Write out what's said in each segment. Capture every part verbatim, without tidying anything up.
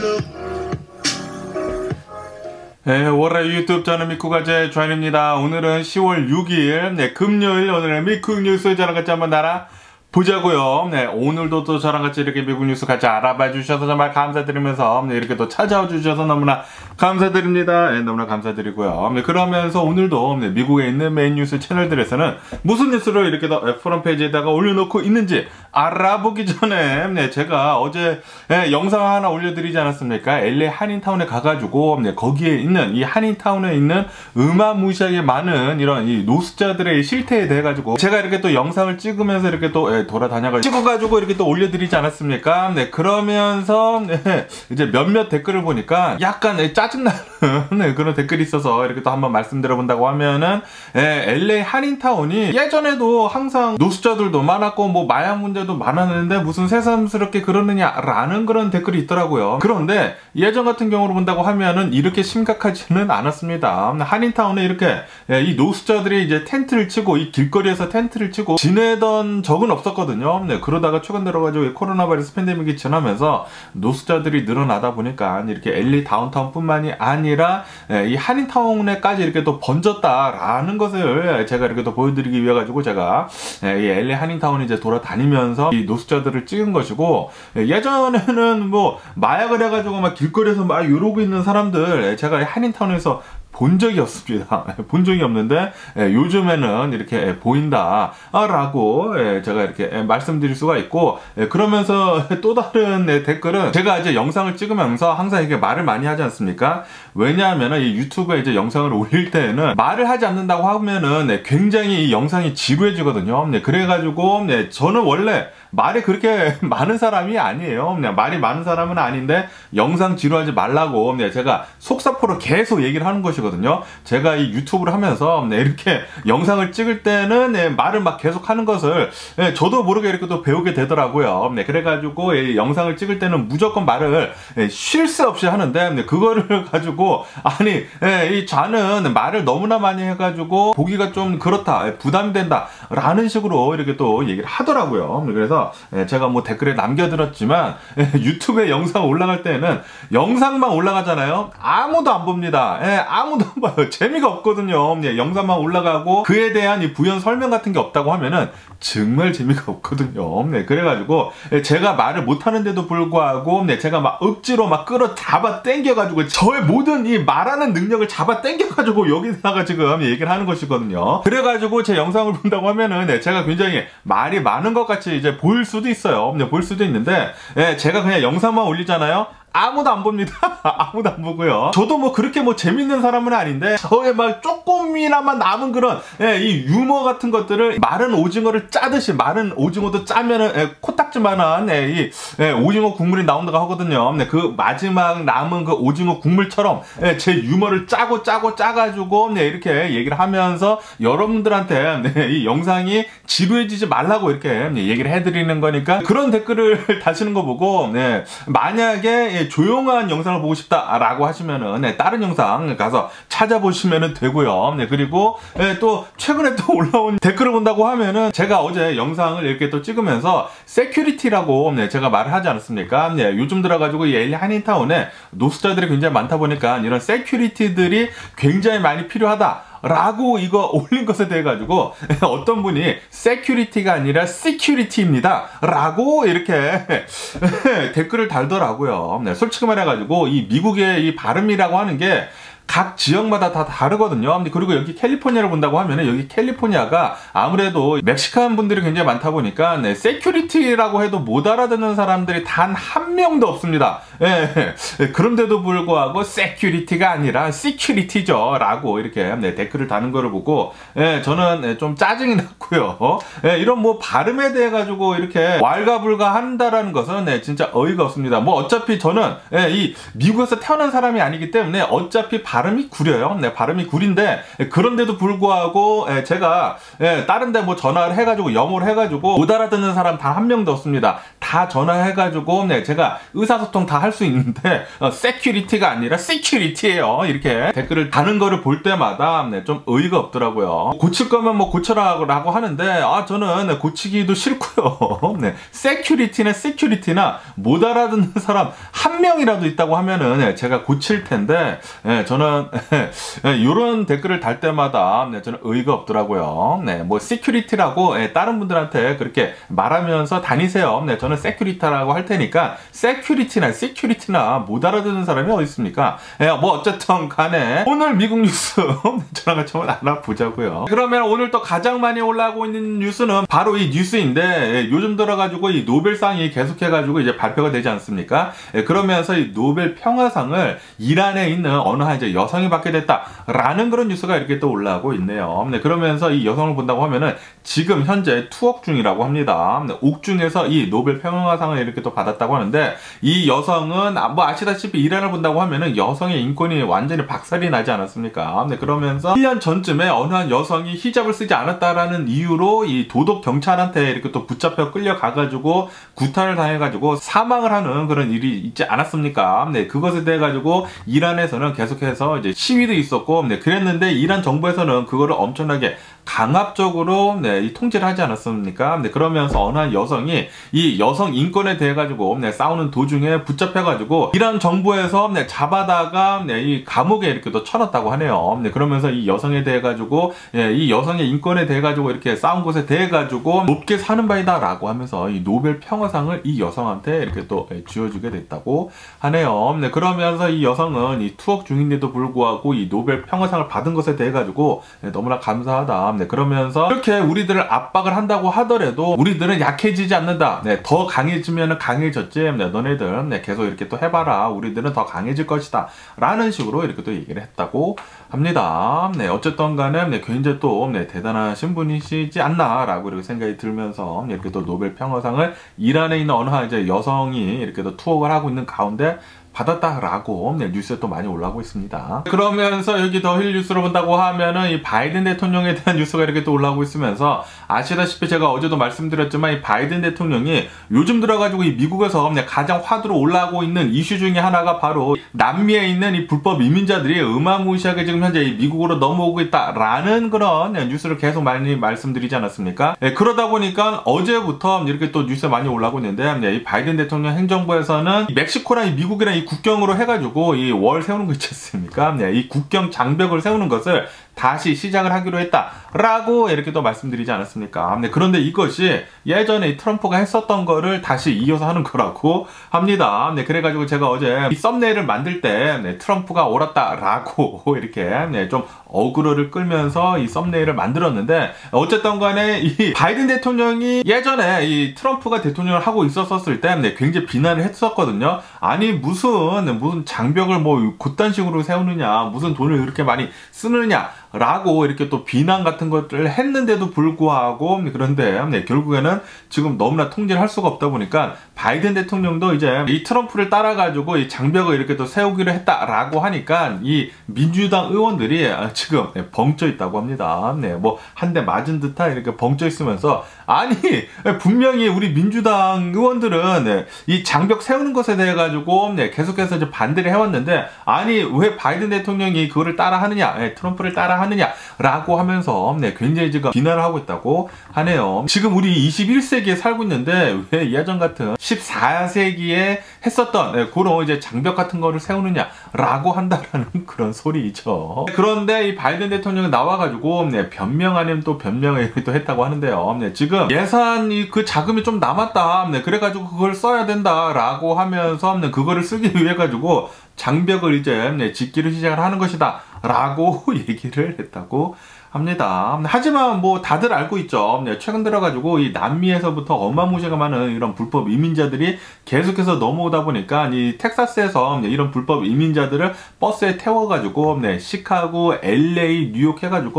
네, 월요일 유튜브 저는 미쿠가제 조한입니다. 오늘은 시월 육일 네, 금요일 오늘의 미국 뉴스 저랑 같이 한번 알아 보자고요. 네, 오늘도 또 저랑 같이 이렇게 미국 뉴스 같이 알아봐 주셔서 정말 감사드리면서 네, 이렇게 또 찾아와 주셔서 너무나 감사드립니다. 네, 너무나 감사드리고요. 네, 그러면서 오늘도 네, 미국에 있는 메인 뉴스 채널들에서는 무슨 뉴스를 이렇게 더 프롬 페이지에다가 올려놓고 있는지 알아보기 전에 네, 제가 어제 네, 영상 하나 올려드리지 않았습니까? 엘에이 한인타운에 가가지고 네, 거기에 있는 이 한인타운에 있는 어마무시하게 많은 이런 이 노숙자들의 실태에 대해 가지고 제가 이렇게 또 영상을 찍으면서 이렇게 또 네, 돌아다녀가지고 찍어가지고 이렇게 또 올려드리지 않았습니까? 네, 그러면서 네, 이제 몇몇 댓글을 보니까 약간 네, 짜증나는 네, 그런 댓글이 있어서 이렇게 또 한번 말씀드려본다고 하면은 네, 엘에이 한인타운이 예전에도 항상 노숙자들도 많았고 뭐 마약 문제도 많았는데 무슨 새삼스럽게 그러느냐라는 그런 댓글이 있더라고요. 그런데 예전 같은 경우로 본다고 하면은 이렇게 심각하지는 않았습니다. 한인타운에 이렇게 네, 이 노숙자들이 이제 텐트를 치고 이 길거리에서 텐트를 치고 지내던 적은 없었거든요. 네, 그러다가 최근 들어가지고 코로나 바이러스 팬데믹이 지나면서 노숙자들이 늘어나다 보니까 이렇게 엘에이 다운타운 뿐만이 아니라 이 한인타운에까지 이렇게 또 번졌다라는 것을 제가 이렇게 또 보여드리기 위해 가지고 제가 이 엘에이 한인타운 이제 돌아다니면서 이 노숙자들을 찍은 것이고, 예전에는 뭐 마약을 해가지고 막 길거리에서 막 이러고 있는 사람들 제가 한인타운에서 본 적이 없습니다. 본 적이 없는데 예, 요즘에는 이렇게 예, 보인다 라고 예, 제가 이렇게 예, 말씀드릴 수가 있고, 예, 그러면서 또 다른 예, 댓글은 제가 이제 영상을 찍으면서 항상 이렇게 말을 많이 하지 않습니까? 왜냐하면 이 유튜브에 이제 영상을 올릴 때에는 말을 하지 않는다고 하면은 예, 굉장히 이 영상이 지루해지거든요. 예, 그래가지고 예, 저는 원래 말이 그렇게 많은 사람이 아니에요. 그냥 말이 많은 사람은 아닌데 영상 지루하지 말라고 제가 속사포로 계속 얘기를 하는 것이거든요. 제가 이 유튜브를 하면서 이렇게 영상을 찍을 때는 말을 막 계속 하는 것을 저도 모르게 이렇게 또 배우게 되더라고요. 그래가지고 영상을 찍을 때는 무조건 말을 쉴 새 없이 하는데 그거를 가지고 아니 이 좌는 말을 너무나 많이 해가지고 보기가 좀 그렇다, 부담이 된다 라는 식으로 이렇게 또 얘기를 하더라고요. 그래서 제가 뭐 댓글에 남겨드렸지만 유튜브에 영상 올라갈 때는 영상만 올라가잖아요. 아무도 안 봅니다. 아무도 안 봐요. 재미가 없거든요. 영상만 올라가고 그에 대한 이 부연 설명 같은 게 없다고 하면은 정말 재미가 없거든요. 그래가지고 제가 말을 못하는데도 불구하고 제가 막 억지로 막 끌어 잡아 당겨가지고 저의 모든 이 말하는 능력을 잡아 당겨가지고 여기다가 지금 얘기를 하는 것이거든요. 그래가지고 제 영상을 본다고 하면은 제가 굉장히 말이 많은 것 같이 이제 보일 수도 있어요. 볼 수도 있는데 제가 그냥 영상만 올리잖아요. 아무도 안 봅니다. 아무도 안 보고요. 저도 뭐 그렇게 뭐 재밌는 사람은 아닌데 저의 막 조금이나마 남은 그런 예, 이 유머 같은 것들을 마른 오징어를 짜듯이, 마른 오징어도 짜면은 예, 코딱지만한 예, 이 예, 오징어 국물이 나온다고 하거든요. 네, 그 마지막 남은 그 오징어 국물처럼 예, 제 유머를 짜고 짜고 짜가지고 네, 이렇게 얘기를 하면서 여러분들한테 네, 이 영상이 지루해지지 말라고 이렇게 네, 얘기를 해드리는 거니까, 그런 댓글을 다시는 거 보고 네, 만약에 예, 조용한 영상을 보고 싶다라고 하시면은 네, 다른 영상 가서 찾아보시면 되고요. 네, 그리고 네, 또 최근에 또 올라온 댓글을 본다고 하면은 제가 어제 영상을 이렇게 또 찍으면서 세큐리티라고 네, 제가 말을 하지 않았습니까? 네, 요즘 들어가지고 이 엘에이 한인타운에 노숙자들이 굉장히 많다 보니까 이런 세큐리티들이 굉장히 많이 필요하다 라고 이거 올린 것에 대해 가지고 어떤 분이 세큐리티가 아니라 시큐리티입니다 라고 이렇게 댓글을 달더라고요. 네, 솔직히 말해가지고 이 미국의 이 발음이라고 하는 게 각 지역마다 다 다르거든요. 그리고 여기 캘리포니아를 본다고 하면은 여기 캘리포니아가 아무래도 멕시칸 분들이 굉장히 많다 보니까 네, 세큐리티라고 해도 못 알아듣는 사람들이 단 한 명도 없습니다. 예, 예, 그런데도 불구하고 세큐리티가 아니라 시큐리티죠 라고 이렇게 네, 댓글을 다는 거를 보고 예, 저는 네, 좀 짜증이 났고요. 예, 이런 뭐 발음에 대해 가지고 이렇게 왈가불가 한다라는 것은 네, 진짜 어이가 없습니다. 뭐 어차피 저는 예, 이 미국에서 태어난 사람이 아니기 때문에 어차피 발음이 구려요. 네, 발음이 구린데 그런데도 불구하고 예, 제가 예, 다른데 뭐 전화를 해가지고 영어를 해가지고 못 알아듣는 사람 단 한 명도 없습니다. 다 전화해가지고 네, 제가 제가 의사소통 다 할 수 있는데 어, 세큐리티가 아니라 시큐리티예요. 이렇게 댓글을 다는 거를 볼 때마다 네, 좀 의의가 없더라고요. 고칠 거면 뭐 고쳐라고 하는데 아 저는 네, 고치기도 싫고요. 네, 세큐리티나 시큐리티나 못 알아듣는 사람 한 명이라도 있다고 하면은 네, 제가 고칠 텐데 네, 저는 네, 이런 댓글을 달 때마다 네, 저는 의의가 없더라고요. 네, 뭐 시큐리티라고 네, 다른 분들한테 그렇게 말하면서 다니세요. 네, 저는 세큐리티라고 할 테니까 세큐리티나 시큐리티나 못 알아듣는 사람이 어디 있습니까? 네, 뭐 어쨌든 간에 오늘 미국 뉴스 저랑 같이 한번 알아보자고요. 그러면 오늘 또 가장 많이 올라오고 있는 뉴스는 바로 이 뉴스인데 예, 요즘 들어가지고 이 노벨상이 계속해가지고 이제 발표가 되지 않습니까? 예, 그러면서 이 노벨 평화상을 이란에 있는 어느 한 이제 여성이 받게 됐다라는 그런 뉴스가 이렇게 또 올라오고 있네요. 네, 그러면서 이 여성을 본다고 하면은 지금 현재 투옥 중이라고 합니다. 네, 옥중에서 이 노벨 평화상을 이렇게 또 받았다고 하는데 이 여성은 뭐 아시다시피 이란을 본다고 하면은 여성의 인권이 완전히 박살이 나지 않았습니까? 네, 그러면서 일 년 전쯤에 어느 한 여성이 히잡을 쓰지 않았다라는 이유로 이 도덕 경찰한테 이렇게 또 붙잡혀 끌려가가지고 구타를 당해가지고 사망을 하는 그런 일이 있지 않았습니까? 네, 그것에 대해 가지고 이란에서는 계속해서 이제 시위도 있었고, 네, 그랬는데 이란 정부에서는 그거를 엄청나게 강압적으로 네, 이 통제를 하지 않았습니까? 네, 그러면서 어느 한 여성이 이 여성 인권에 대해 가지고 네, 싸우는 도중에 붙잡혀가지고 이란 정부에서 네, 잡아다가 네, 이 감옥에 이렇게 또 쳐놨다고 하네요. 네, 그러면서 이 여성에 대해 가지고 예, 이 여성의 인권에 대해 가지고 이렇게 싸운 것에 대해 가지고 높게 사는 바이다라고 하면서 이 노벨 평화상을 이 여성한테 이렇게 또 예, 쥐어주게 됐다고 하네요. 네, 그러면서 이 여성은 이 투옥 중인데도 불구하고 이 노벨 평화상을 받은 것에 대해 가지고 예, 너무나 감사하다. 네, 그러면서 이렇게 우리들을 압박을 한다고 하더라도 우리들은 약해지지 않는다. 네, 더 강해지면 강해졌지. 네, 너네들 네, 계속 이렇게 또 해봐라. 우리들은 더 강해질 것이다. 라는 식으로 이렇게 또 얘기를 했다고 합니다. 네, 어쨌든 간에 네, 굉장히 또 네, 대단하신 분이시지 않나 라고 이렇게 생각이 들면서 이렇게 또 노벨 평화상을 이란에 있는 어느 한 이제 여성이 이렇게 또 투옥을 하고 있는 가운데 받았다라고 네, 뉴스에 또 많이 올라오고 있습니다. 그러면서 여기 더힐 뉴스로 본다고 하면은 이 바이든 대통령에 대한 뉴스가 이렇게 또 올라오고 있으면서 아시다시피 제가 어제도 말씀드렸지만 이 바이든 대통령이 요즘 들어가지고 이 미국에서 가장 화두로 올라오고 있는 이슈 중에 하나가 바로 남미에 있는 이 불법 이민자들이 어마무시하게 지금 현재 이 미국으로 넘어오고 있다라는 그런 뉴스를 계속 많이 말씀드리지 않았습니까? 네, 그러다 보니까 어제부터 이렇게 또 뉴스에 많이 올라오고 있는데 네, 이 바이든 대통령 행정부에서는 이 멕시코랑 이 미국이랑 이 국경으로 해가지고 이 월 세우는 거 있지 않습니까? 네, 이 국경 장벽을 세우는 것을 다시 시작을 하기로 했다라고 이렇게 또 말씀드리지 않았습니까? 네, 그런데 이것이 예전에 이 트럼프가 했었던 거를 다시 이어서 하는 거라고 합니다. 네, 그래가지고 제가 어제 이 썸네일을 만들 때 네, 트럼프가 옳았다라고 이렇게 네, 좀 어그로를 끌면서 이 썸네일을 만들었는데 어쨌든 간에 이 바이든 대통령이 예전에 이 트럼프가 대통령을 하고 있었을 때 네, 굉장히 비난을 했었거든요. 아니 무슨 무슨 장벽을 뭐 그딴 식으로 세우느냐, 무슨 돈을 그렇게 많이 쓰느냐 라고 이렇게 또 비난 같은 것들을 했는데도 불구하고 그런데 네, 결국에는 지금 너무나 통제를 할 수가 없다 보니까 바이든 대통령도 이제 이 트럼프를 따라가지고 이 장벽을 이렇게 또 세우기로 했다라고 하니까 이 민주당 의원들이 지금 네, 벙쪄 있다고 합니다. 네, 뭐 한 대 맞은 듯한 이렇게 벙쪄 있으면서 아니 분명히 우리 민주당 의원들은 네, 이 장벽 세우는 것에 대해 가지고 네, 계속해서 이제 반대를 해왔는데 아니 왜 바이든 대통령이 그거를 따라하느냐, 네, 트럼프를 따라 하느냐라고 하면서 네, 굉장히 지금 비난을 하고 있다고 하네요. 지금 우리 이십일 세기에 살고 있는데 왜 예전 같은 십사 세기에 했었던 네, 그런 이제 장벽 같은 거를 세우느냐라고 한다라는 그런 소리죠. 그런데 이 바이든 대통령이 나와가지고 네, 변명 아니면 또 변명을 또 했다고 하는데요. 네, 지금 예산이 그 자금이 좀 남았다. 네, 그래가지고 그걸 써야 된다라고 하면서 네, 그거를 쓰기 위해 가지고 장벽을 이제 네, 짓기를 시작을 하는 것이다 라고 얘기를 했다고 합니다. 하지만 뭐 다들 알고 있죠. 네, 최근 들어가지고 이 남미에서부터 어마무시가 많은 이런 불법 이민자들이 계속해서 넘어오다 보니까 이 텍사스에서 네, 이런 불법 이민자들을 버스에 태워가지고 네, 시카고, 엘에이, 뉴욕 해가지고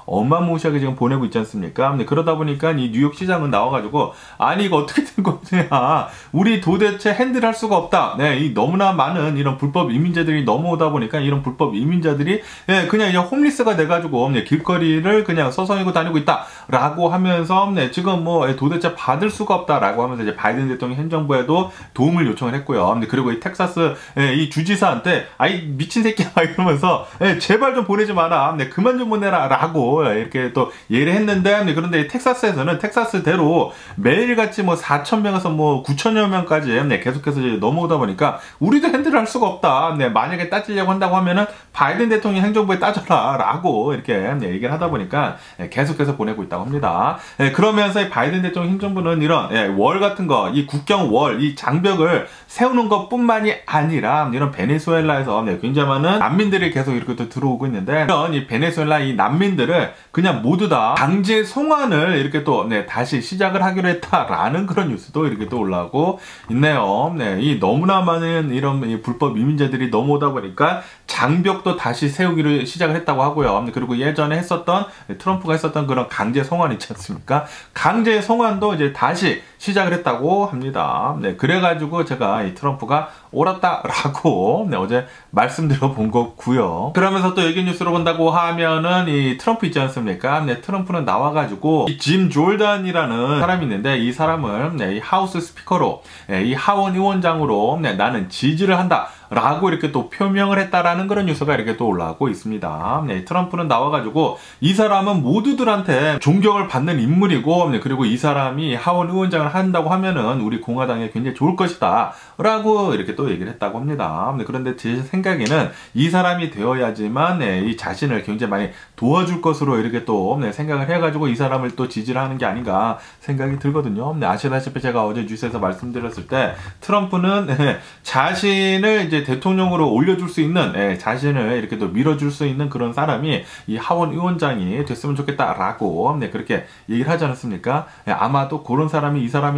어마무시하게 지금 보내고 있지 않습니까? 네, 그러다 보니까 이 뉴욕 시장은 나와가지고 아니 이거 어떻게 된 거냐? 우리 도대체 핸들할 수가 없다. 네, 이 너무나 많은 이런 불법 이민자들이 넘어오다 보니까 이런 불법 이민자들이 네, 그냥 이제 홈리스가 돼가지고 네, 길거리를 그냥 서성이고 다니고 있다라고 하면서 네, 지금 뭐 도대체 받을 수가 없다라고 하면서 이제 바이든 대통령 행정부에도 도움을 요청을 했고요. 네, 그리고 이 텍사스 네, 이 주지사한테 아이 미친 새끼야 이러면서 네, 제발 좀 보내지 마라. 네, 그만 좀 보내라라고 이렇게 또 얘기를 했는데 네, 그런데 텍사스에서는 텍사스대로 매일같이 뭐 사천 명에서 뭐 구천여 명까지 네, 계속해서 이제 넘어오다 보니까 우리도 핸들할 수가 없다. 네, 만약에 따지려고 한다고 하면은 바이든 대통령 행정부에 따져라라고 이렇게 네, 얘기를 하다 보니까 네, 계속해서 보내고 있다고 합니다. 네, 그러면서 이 바이든 대통령 행정부는 이런 네, 월 같은 거, 이 국경 월, 이 장벽을 세우는 것뿐만이 아니라 이런 베네수엘라에서 네, 굉장히 많은 난민들이 계속 이렇게 또 들어오고 있는데 이런 이 베네수엘라 이 난민들을 그냥 모두 다 강제 송환을 이렇게 또 네, 다시 시작을 하기로 했다라는 그런 뉴스도 이렇게 또 올라오고 있네요. 네, 이 너무나 많은 이런 이 불법 이민자들이 넘어오다 보니까 장벽도 다시 세우기로 시작을 했다고 하고요. 그리고 예전에 했었던 트럼프가 했었던 그런 강제 송환 있지 않습니까? 강제 송환도 이제 다시 시작을 했다고 합니다. 네, 그래가지고 제가 이 트럼프가 옳았다라고 네, 어제 말씀드려 본 거고요. 그러면서 또 여기 뉴스로 본다고 하면은 이 트럼프 있지 않습니까? 네, 트럼프는 나와가지고 이 짐 졸단이라는 사람이 있는데 이 사람은 네, 이 하우스 스피커로 네, 이 하원 의원장으로 네, 나는 지지를 한다. 라고 이렇게 또 표명을 했다라는 그런 뉴스가 이렇게 또 올라오고 있습니다. 네, 트럼프는 나와가지고 이 사람은 모두들한테 존경을 받는 인물이고 네, 그리고 이 사람이 하원 의원장을 한다고 하면은 우리 공화당에 굉장히 좋을 것이다 라고 이렇게 또 얘기를 했다고 합니다. 네, 그런데 제 생각에는 이 사람이 되어야지만 네, 이 자신을 굉장히 많이 도와줄 것으로 이렇게 또 네, 생각을 해가지고 이 사람을 또 지지를 하는 게 아닌가 생각이 들거든요. 네, 아시다시피 제가 어제 뉴스에서 말씀드렸을 때 트럼프는 네, 자신을 이제 대통령으로 올려줄 수 있는 예, 자신을 이렇게 또 밀어줄 수 있는 그런 사람이 이 하원 의원장이 됐으면 좋겠다라고 네, 그렇게 얘기를 하지 않았습니까? 예, 아마도 그런 사람이 이 사람이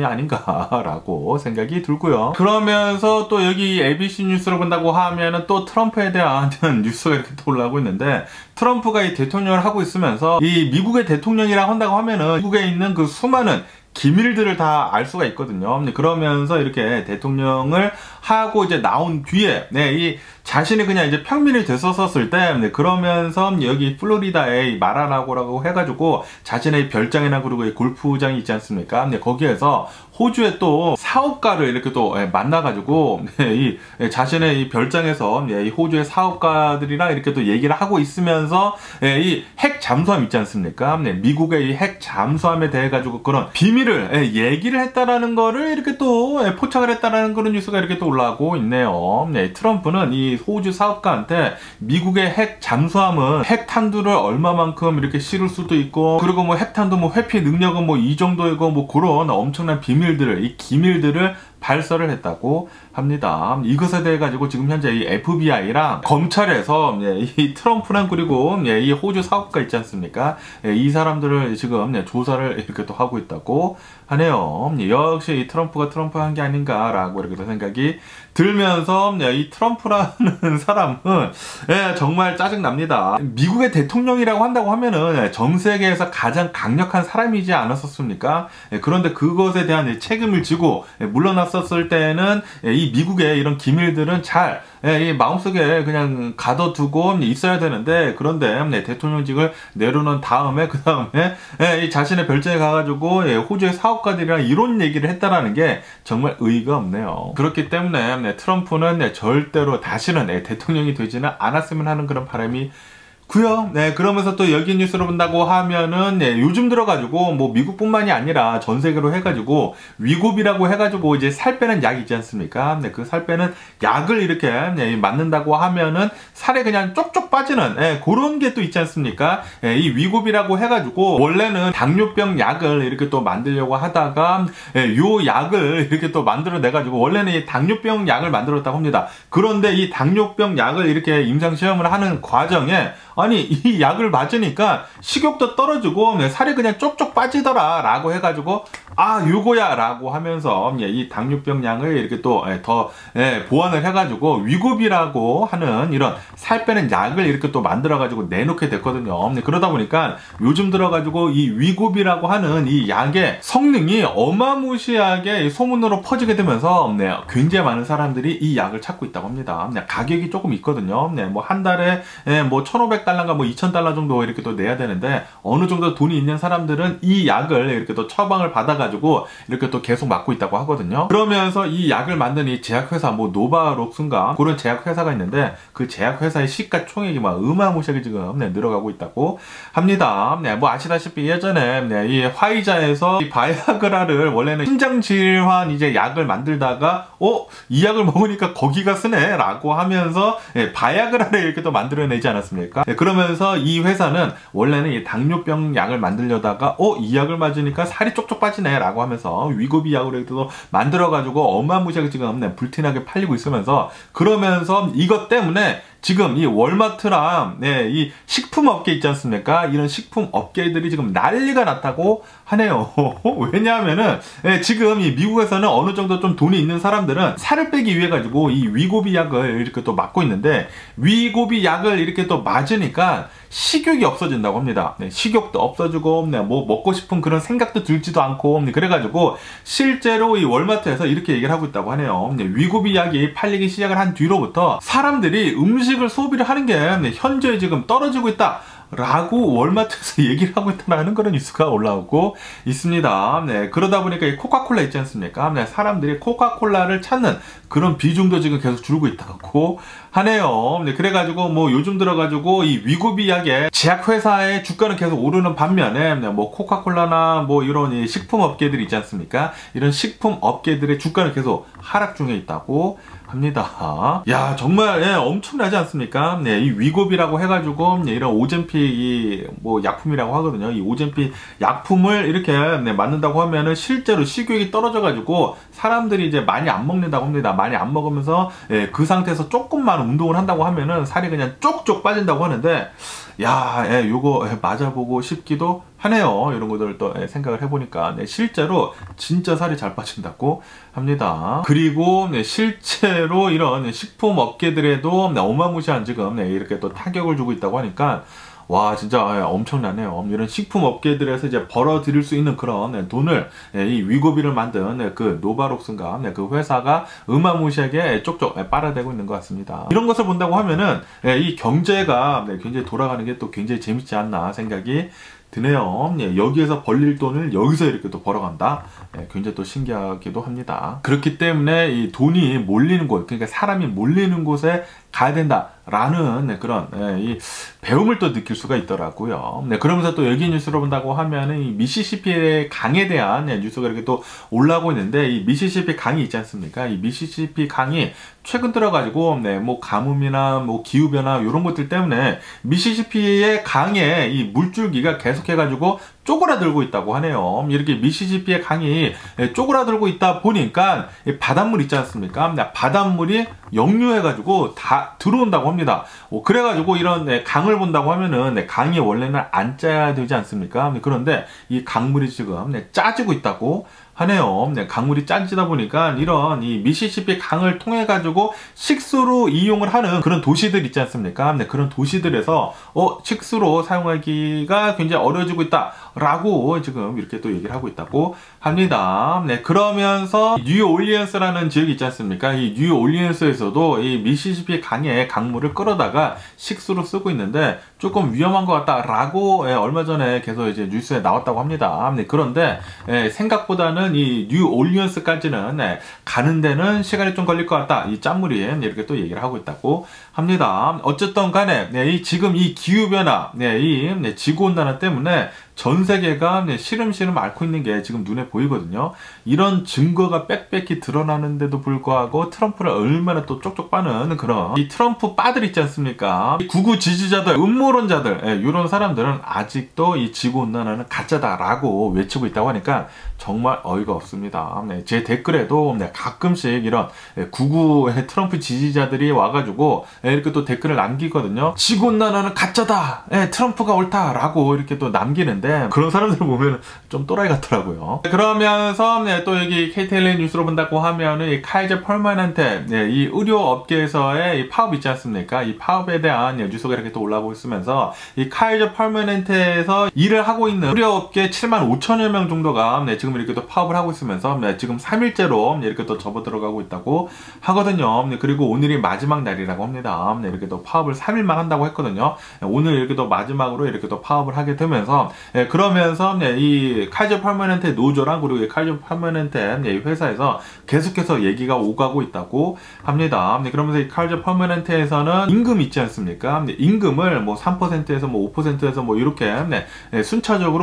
아닌가라고 생각이 들고요. 그러면서 또 여기 에이비씨 뉴스를 본다고 하면은 또 트럼프에 대한 뉴스가 이렇게 또 올라오고 있는데 트럼프가 이 대통령을 하고 있으면서 이 미국의 대통령이라고 한다고 하면은 미국에 있는 그 수많은 기밀들을 다 알 수가 있거든요. 그러면서 이렇게 대통령을 하고 이제 나온 뒤에 네, 이 자신이 그냥 이제 평민이 됐었을 때 네, 그러면서 여기 플로리다에 마라라고라고 해가지고 자신의 별장이나 그리고 이 골프장이 있지 않습니까? 네, 거기에서 호주에 또 사업가를 이렇게 또 만나가지고 네, 이 자신의 이 별장에서 네, 이 호주의 사업가들이랑 이렇게 또 얘기를 하고 있으면서 네, 이 핵 잠수함 있지 않습니까? 네, 미국의 이 핵 잠수함에 대해 가지고 그런 비밀을 얘기를 했다라는 거를 이렇게 또 포착을 했다라는 그런 뉴스가 이렇게 또 올라오고 있네요. 네, 트럼프는 이 호주 사업가한테 미국의 핵 잠수함은 핵탄두를 얼마만큼 이렇게 실을 수도 있고 그리고 뭐 핵탄두 뭐 회피 능력은 뭐 이 정도이고 뭐 그런 엄청난 비밀들을 이 기밀들을 발설을 했다고 합니다. 이것에 대해 가지고 지금 현재 이 에프비아이랑 검찰에서 예, 이 트럼프랑 그리고 예, 이 호주 사업가 있지 않습니까? 예, 이 사람들을 지금 예, 조사를 이렇게 또 하고 있다고 하네요. 예, 역시 이 트럼프가 트럼프 한 게 아닌가라고 이렇게 생각이 들면서 예, 이 트럼프라는 사람은 예, 정말 짜증 납니다. 미국의 대통령이라고 한다고 하면은 예, 전 세계에서 가장 강력한 사람이지 않았었습니까? 예, 그런데 그것에 대한 예, 책임을 지고 예, 물러났었을 때는 예, 이 미국의 이런 기밀들은 잘 예, 이 마음속에 그냥 가둬두고 있어야 되는데 그런데 네, 대통령직을 내려놓은 다음에 그 다음에 예, 이 자신의 별장에 가가지고 예, 호주의 사업가들이랑 이런 얘기를 했다라는 게 정말 의의가 없네요. 그렇기 때문에 네, 트럼프는 네, 절대로 다시는 네, 대통령이 되지는 않았으면 하는 그런 바람이 구요. 네, 그러면서 또 여기 뉴스를 본다고 하면은 네, 요즘 들어가지고 뭐 미국뿐만이 아니라 전 세계로 해가지고 위고비라고 해가지고 이제 살 빼는 약 있지 않습니까? 네, 그 살 빼는 약을 이렇게 네, 맞는다고 하면은 살에 그냥 쪽쪽 빠지는 네, 그런 게 또 있지 않습니까? 네, 이 위고비라고 해가지고 원래는 당뇨병 약을 이렇게 또 만들려고 하다가 네, 요 약을 이렇게 또 만들어내가지고 원래는 이 당뇨병 약을 만들었다고 합니다. 그런데 이 당뇨병 약을 이렇게 임상 시험을 하는 과정에 아니 이 약을 맞으니까 식욕도 떨어지고 네, 살이 그냥 쪽쪽 빠지더라 라고 해가지고 아 요거야 라고 하면서 예, 이 당뇨병약을 이렇게 또 더 예, 보완을 해가지고 위고비라고 하는 이런 살 빼는 약을 이렇게 또 만들어가지고 내놓게 됐거든요. 네, 그러다 보니까 요즘 들어가지고 이 위고비라고 하는 이 약의 성능이 어마무시하게 소문으로 퍼지게 되면서 네, 굉장히 많은 사람들이 이 약을 찾고 있다고 합니다. 네, 가격이 조금 있거든요. 네, 뭐 한 달에 예, 뭐 천오백 달러인가 뭐 이천 달러 정도 이렇게 또 내야 되는데 어느 정도 돈이 있는 사람들은 이 약을 이렇게 또 처방을 받아가지고 이렇게 또 계속 맞고 있다고 하거든요. 그러면서 이 약을 만든 이 제약회사 뭐 노바록스인가 그런 제약회사가 있는데 그 제약회사의 시가총액이 막 어마무시하게 지금 네, 늘어가고 있다고 합니다. 네, 뭐 아시다시피 예전에 네, 이 화이자에서 이 바이아그라를 원래는 심장질환 이제 약을 만들다가 어? 이 약을 먹으니까 거기가 쓰네 라고 하면서 예, 바이아그라를 이렇게 또 만들어내지 않았습니까? 예, 그러면서 이 회사는 원래는 이 당뇨병 약을 만들려다가 어? 이 약을 맞으니까 살이 쪽쪽 빠지네 라고 하면서 위고비 약으로 또 만들어가지고 어마무시하게 지금 네, 불티나게 팔리고 있으면서 그러면서 이것 때문에 지금 이 월마트랑 네, 이 식품업계 있지 않습니까? 이런 식품업계들이 지금 난리가 났다고 하네요. 왜냐하면은 네, 지금 이 미국에서는 어느 정도 좀 돈이 있는 사람들은 살을 빼기 위해 가지고 이 위고비 약을 이렇게 또 맞고 있는데 위고비 약을 이렇게 또 맞으니까 식욕이 없어진다고 합니다. 네, 식욕도 없어지고 네, 뭐 먹고 싶은 그런 생각도 들지도 않고 네, 그래가지고 실제로 이 월마트에서 이렇게 얘기를 하고 있다고 하네요. 네, 위고비 약이 팔리기 시작을 한 뒤로부터 사람들이 음식을 소비를 하는 게 네, 현저히 지금 떨어지고 있다 라고 월마트에서 얘기를 하고 있다는 그런 뉴스가 올라오고 있습니다. 네, 그러다 보니까 이 코카콜라 있지 않습니까? 네, 사람들이 코카콜라를 찾는 그런 비중도 지금 계속 줄고 있다고 하네요. 네, 그래가지고 뭐 요즘 들어가지고 이 위고비 약의 제약회사의 주가는 계속 오르는 반면에 네, 뭐 코카콜라나 뭐 이런 이 식품업계들 있지 않습니까? 이런 식품업계들의 주가는 계속 하락 중에 있다고 합니다. 야 정말 예, 엄청나지 않습니까? 네, 이 위고비라고 해가지고 네, 이런 오젠픽 이 뭐 약품이라고 하거든요. 이 오젠픽 약품을 이렇게 네, 맞는다고 하면은 실제로 식욕이 떨어져가지고 사람들이 이제 많이 안 먹는다고 합니다. 많이 안 먹으면서 예, 그 상태에서 조금만 운동을 한다고 하면은 살이 그냥 쪽쪽 빠진다고 하는데 야, 예, 요거 예, 맞아보고 싶기도 하네요. 이런 것들을 또 예, 생각을 해보니까 네, 실제로 진짜 살이 잘 빠진다고 합니다. 그리고 네, 실제로 이런 식품 업계들에도 네, 어마무시한 지금 네, 이렇게 또 타격을 주고 있다고 하니까 와 진짜 예, 엄청나네요. 이런 식품 업계들에서 이제 벌어들일 수 있는 그런 네, 돈을 예, 이 위고비를 만든 네, 그 노바록스인가 네, 그 회사가 어마무시하게 쪽쪽 예, 빨아대고 있는 것 같습니다. 이런 것을 본다고 하면은 예, 이 경제가 네, 굉장히 돌아가는 게 또 굉장히 재밌지 않나 생각이 드네요. 예, 여기에서 벌릴 돈을 여기서 이렇게 또 벌어간다. 예, 굉장히 또 신기하기도 합니다. 그렇기 때문에 이 돈이 몰리는 곳, 그러니까 사람이 몰리는 곳에 가야 된다라는 네, 그런 예, 이 배움을 또 느낄 수가 있더라고요. 네, 그러면서 또 여기 뉴스로 본다고 하면은 이 미시시피의 강에 대한 네, 뉴스가 이렇게 또 올라오고 있는데 이 미시시피 강이 있지 않습니까? 이 미시시피 강이 최근 들어가지고 네, 뭐 가뭄이나 뭐 기후 변화 이런 것들 때문에 미시시피의 강에 이 물줄기가 계속해가지고 쪼그라들고 있다고 하네요. 이렇게 미시시피의 강이 쪼그라들고 있다 보니까 바닷물 있지 않습니까? 바닷물이 역류해가지고 다 들어온다고 합니다. 그래가지고 이런 강을 본다고 하면은 강이 원래는 안 짜야 되지 않습니까? 그런데 이 강물이 지금 짜지고 있다고 하네요. 네, 강물이 짜지다 보니까 이런 이 미시시피 강을 통해 가지고 식수로 이용을 하는 그런 도시들 있지 않습니까? 네, 그런 도시들에서 어, 식수로 사용하기가 굉장히 어려워지고 있다라고 지금 이렇게 또 얘기를 하고 있다고 합니다. 네, 그러면서 뉴올리언스라는 지역이 있지 않습니까? 이 뉴올리언스에서도 이 미시시피 강의 강물을 끌어다가 식수로 쓰고 있는데 조금 위험한 것 같다라고 예, 얼마 전에 계속 이제 뉴스에 나왔다고 합니다. 네, 그런데 예, 생각보다는 이 뉴올리언스까지는 네, 가는 데는 시간이 좀 걸릴 것 같다. 이 짠물이 이렇게 또 얘기를 하고 있다고 합니다. 어쨌든 간에 네, 이 지금 이 기후변화, 네, 이 네, 지구온난화 때문에 전 세계가 네, 시름시름 앓고 있는 게 지금 눈에 보이거든요. 이런 증거가 빽빽히 드러나는데도 불구하고 트럼프를 얼마나 또 쪽쪽 빠는 그런 이 트럼프 빠들 있지 않습니까? 이 구구 지지자들, 음모론자들, 예, 이런 사람들은 아직도 이 지구온난화는 가짜다라고 외치고 있다고 하니까 정말 어이가 없습니다. 네, 제 댓글에도 네, 가끔씩 이런 구구의 트럼프 지지자들이 와가지고 이렇게 또 댓글을 남기거든요. 지구온난화는 가짜다, 예, 트럼프가 옳다라고 이렇게 또 남기는데 그런 사람들 보면 좀 또라이 같더라고요. 그러면서 네, 또 여기 케이티엘에이 뉴스로 본다고 하면은 이 카이저 퍼머넌트, 네, 이 의료 업계에서의 이 파업 있지 않습니까? 이 파업에 대한 뉴스가 이렇게 또 올라오고 있으면서 이 카이저 퍼머넌트에서 일을 하고 있는 의료 업계 칠만 오천여 명 정도가 네, 지금 이렇게 또 파업을 하고 있으면서 네, 지금 삼 일째로 이렇게 또 접어 들어가고 있다고 하거든요. 네, 그리고 오늘이 마지막 날이라고 합니다. 네, 이렇게 또 파업을 삼 일만 한다고 했거든요. 네, 오늘 이렇게 또 마지막으로 이렇게 또 파업을 하게 되면서 네, 그러면서 네, 이 카이저 퍼머넌트 노조랑 그리고 이 카이저 퍼머넌트 네, 회사에서 계속해서 얘기가 오가고 있다고 합니다. 네, 그러면서 이 카이저 퍼머넌트에서는 임금 있지 않습니까? 네, 임금을 뭐 삼 퍼센트에서 뭐 오 퍼센트에서 뭐 이렇게 네, 네, 순차적으로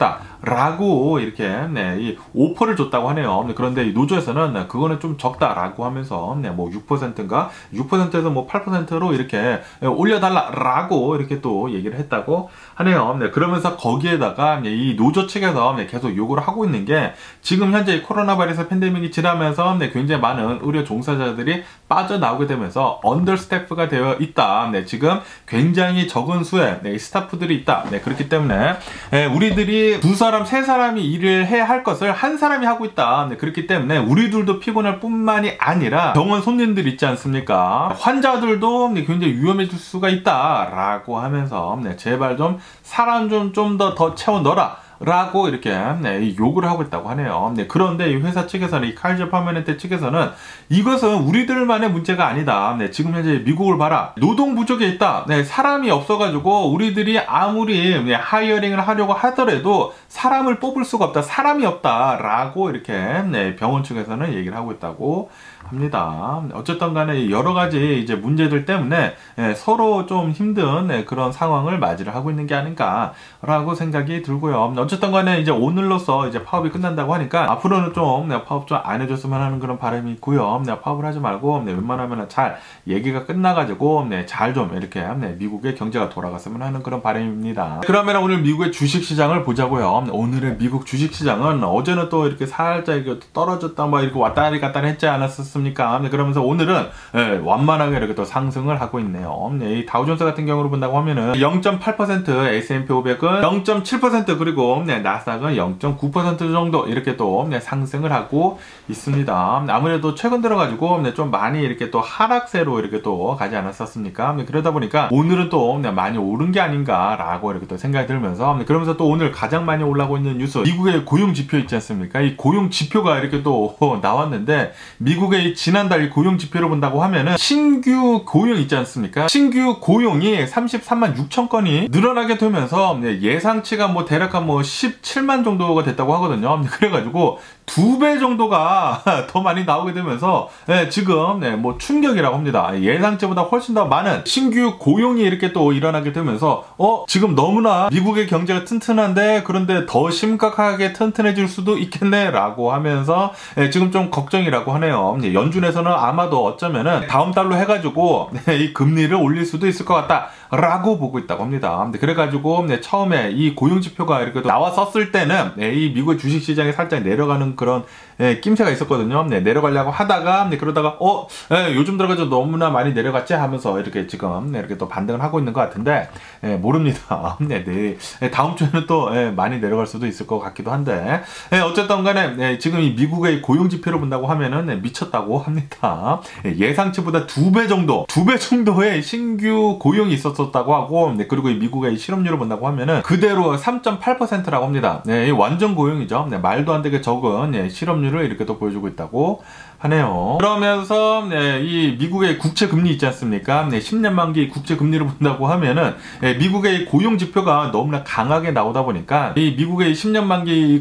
올려주겠다라고 이렇게 네, 이 오퍼를 줬다고 하네요. 네, 그런데 이 노조에서는 네, 그거는 좀 적다라고 하면서 네, 뭐 육 퍼센트인가 육 퍼센트에서 뭐 팔 퍼센트로 이렇게 네, 올려달라라고 이렇게 또 얘기를 했다고 하네요. 네, 그러면서 거기에다가 네, 이 노조 측에서 네, 계속 요구를 하고 있는 게 지금 현재 코로나 바이러스 팬데믹이 지나면서 네, 굉장히 많은 의료 종사자들이 빠져나오게 되면서 언더스태프가 되어 있다. 네, 지금 굉장히 적은 수의 네, 스타프들이 있다. 네, 그렇기 때문에 네, 우리들이 두 사람, 세 사람이 일을 해야 할 것을 한 사람이 하고 있다. 네, 그렇기 때문에 우리들도 피곤할 뿐만이 아니라 병원 손님들 있지 않습니까? 환자들도 네, 굉장히 위험해질 수가 있다. 라고 하면서 네, 제발 좀 사람 좀 좀 더 더 채워 넣어라. 라고 이렇게 네, 요구를 하고 있다고 하네요. 네, 그런데 이 회사 측에서는 이 카이저 퍼머넌트 측에서는 이것은 우리들만의 문제가 아니다. 네, 지금 현재 미국을 봐라. 노동 부족에 있다. 네, 사람이 없어가지고 우리들이 아무리 네, 하이어링을 하려고 하더라도 사람을 뽑을 수가 없다. 사람이 없다. 라고 이렇게 네, 병원 측에서는 얘기를 하고 있다고 합니다. 어쨌든 간에 여러 가지 이제 문제들 때문에 예, 서로 좀 힘든 예, 그런 상황을 맞이를 하고 있는 게 아닌가라고 생각이 들고요. 어쨌든 간에 이제 오늘로써 이제 파업이 끝난다고 하니까 앞으로는 좀 네, 파업 좀 안 해줬으면 하는 그런 바람이 있고요. 네, 파업을 하지 말고 네, 웬만하면 잘 얘기가 끝나가지고 네, 잘 좀 이렇게 네, 미국의 경제가 돌아갔으면 하는 그런 바람입니다. 그러면 오늘 미국의 주식시장을 보자고요. 오늘의 미국 주식시장은 어제는 또 이렇게 살짝 이렇게 떨어졌다 뭐 이렇게 왔다리 갔다리 했지 않았었습니까? 네, 그러면서 오늘은 네, 완만하게 이렇게 또 상승을 하고 있네요. 네, 이 다우존스 같은 경우로 본다고 하면은 영 점 팔 퍼센트, 에스 앤 피 오백은 영 점 칠 퍼센트 그리고 네, 나스닥은 영 점 구 퍼센트 정도 이렇게 또 네, 상승을 하고 있습니다. 아무래도 최근 들어가지고 네, 좀 많이 이렇게 또 하락세로 이렇게 또 가지 않았었습니까? 네, 그러다 보니까 오늘은 또 네, 많이 오른 게 아닌가라고 이렇게 또 생각이 들면서 네, 그러면서 또 오늘 가장 많이 올라오고 있는 뉴스 미국의 고용 지표 있지 않습니까? 이 고용 지표가 이렇게 또 나왔는데 미국의 지난달 이 고용 지표를 본다고 하면은 신규 고용 있지 않습니까? 신규 고용이 삼십삼만 육천 건이 늘어나게 되면서 네, 예상치가 뭐 대략 한 뭐 십칠만 정도가 됐다고 하거든요. 그래가지고 두 배 정도가 더 많이 나오게 되면서 네, 지금 네, 뭐 충격이라고 합니다. 예상치보다 훨씬 더 많은 신규 고용이 이렇게 또 일어나게 되면서 어 지금 너무나 미국의 경제가 튼튼한데 그런데 더 심각하게 튼튼해질 수도 있겠네 라고 하면서 네, 지금 좀 걱정이라고 하네요. 연준에서는 아마도 어쩌면은 다음 달로 해가지고 네, 이 금리를 올릴 수도 있을 것 같다 라고 보고 있다고 합니다. 그래가지고 네, 처음에 이 고용지표가 이렇게 나왔었을 때는 네, 이 미국의 주식시장이 살짝 내려가는 그런 예, 낌새가 있었거든요. 네, 내려가려고 하다가 네, 그러다가 어 예, 요즘 들어가지고 너무나 많이 내려갔지 하면서 이렇게 지금 네, 이렇게 또 반등을 하고 있는 것 같은데 예, 모릅니다. 네, 네. 예, 다음 주에는 또 예, 많이 내려갈 수도 있을 것 같기도 한데 예, 어쨌든 간에 예, 지금 이 미국의 고용지표를 본다고 하면은 예, 미쳤다고 합니다. 예, 예상치보다 두 배 정도 두 배 정도의 신규 고용이 있었다고 하고 네, 그리고 이 미국의 실업률을 본다고 하면은 그대로 삼 점 팔 퍼센트라고 합니다. 네, 완전 고용이죠. 네, 말도 안 되게 적은 예, 실업률 성장률을 이렇게 또 보여주고 있다고 하네요. 그러면서 네, 이 미국의 국채 금리 있지 않습니까? 네, 십 년 만기 국채 금리를 본다고 하면은 네, 미국의 고용 지표가 너무나 강하게 나오다 보니까 이 미국의 십 년 만기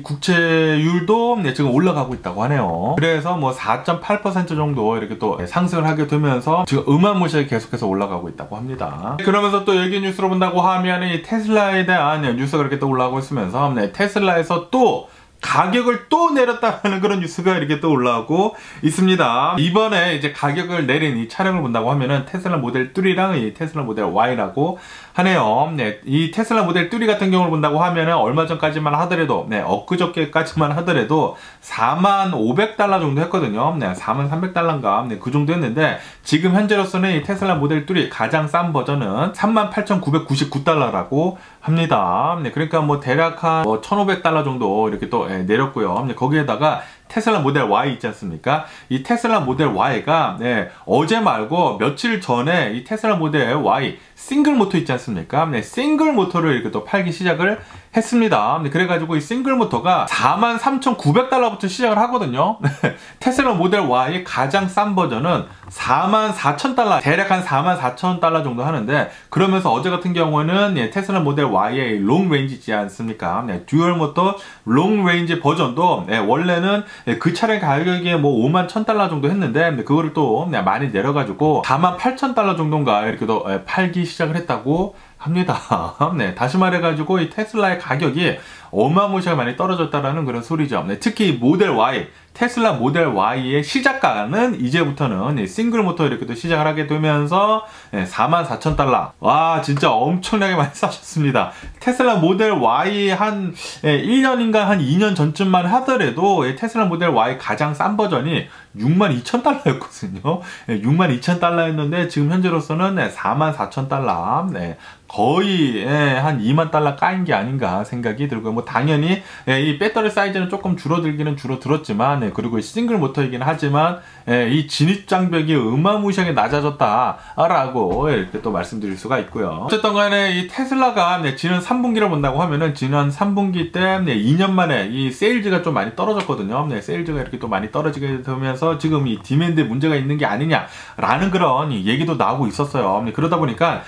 국채율도 네, 지금 올라가고 있다고 하네요. 그래서 뭐 사 점 팔 퍼센트 정도 이렇게 또 상승을 하게 되면서 지금 어마무시하게 계속해서 올라가고 있다고 합니다. 그러면서 또 여기 뉴스로 본다고 하면 이 테슬라에 대한 뉴스가 이렇게 또 올라오고 있으면서 네, 테슬라에서 또 가격을 또 내렸다는 그런 뉴스가 이렇게 또 올라오고 있습니다. 이번에 이제 가격을 내린 이 차량을 본다고 하면은 테슬라 모델 삼이랑 이 테슬라 모델 Y라고 하네요. 네, 이 테슬라 모델 삼 같은 경우를 본다고 하면은 얼마 전까지만 하더라도, 네, 엊그저께까지만 하더라도 사만 오백 달러 정도 했거든요. 네, 사만 삼백 달러인가, 네, 그 정도 했는데 지금 현재로서는 이 테슬라 모델 삼 가장 싼 버전은 삼만 팔천구백구십구 달러라고 합니다. 네, 그러니까 뭐 대략 한 뭐 천오백 달러 정도 이렇게 또 예, 내렸고요. 네, 거기에다가 테슬라 모델 Y 있지 않습니까? 이 테슬라 모델 Y가 네, 어제 말고 며칠 전에 이 테슬라 모델 Y 싱글 모터 있지 않습니까? 네, 싱글 모터를 이렇게 또 팔기 시작을 했습니다. 네, 그래가지고 이 싱글 모터가 사만 삼천구백 달러부터 시작을 하거든요. 테슬라 모델 Y 가장 싼 버전은 사만 사천 달러, 대략 한 사만 사천 달러 정도 하는데, 그러면서 어제 같은 경우는 예, 테슬라 모델 Y의 롱 레인지 있지 않습니까? 네, 듀얼 모터 롱 레인지 버전도 예, 원래는 예, 그 차량 가격이 뭐 오만 천 달러 정도 했는데 네, 그거를 또 네, 많이 내려가지고 사만 팔천 달러 정도인가 이렇게 또 예, 팔기 시작을 했다고 합니다. 네, 다시 말해가지고 이 테슬라의 가격이 어마무시하게 많이 떨어졌다라는 그런 소리죠. 네, 특히 모델 Y, 테슬라 모델 Y의 시작가는 이제부터는 싱글 모터 이렇게 또 시작을 하게 되면서 사만 사천 달러. 와, 진짜 엄청나게 많이 싸셨습니다. 테슬라 모델 Y 한 일 년인가 한 이 년 전쯤만 하더라도 테슬라 모델 Y 가장 싼 버전이 육만 이천 달러였거든요. 육만 이천 달러였는데 지금 현재로서는 사만 사천 달러. 네, 거의 한 이만 달러 까인 게 아닌가 생각이 들고요. 뭐 당연히 이 배터리 사이즈는 조금 줄어들기는 줄어들었지만, 그리고 싱글 모터이긴 하지만 이 진입 장벽이 어마무시하게 낮아졌다라고 이렇게 또 말씀드릴 수가 있고요. 어쨌든 간에 이 테슬라가 지난 삼 분기를 본다고 하면은 지난 삼 분기 때 이 년 만에 이 세일즈가 좀 많이 떨어졌거든요. 네, 세일즈가 이렇게 또 많이 떨어지게 되면서 지금 이 디맨드에 문제가 있는 게 아니냐라는 그런 얘기도 나오고 있었어요. 그러다 보니까